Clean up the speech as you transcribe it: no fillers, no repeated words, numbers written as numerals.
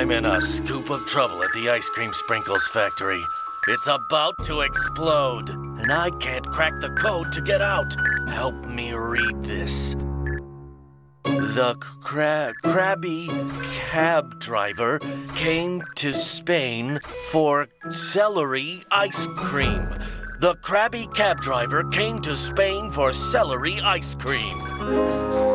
I'm in a scoop of trouble at the ice cream sprinkles factory. It's about to explode, and I can't crack the code to get out. Help me read this. The crabby cab driver came to Spain for celery ice cream. The crabby cab driver came to Spain for celery ice cream.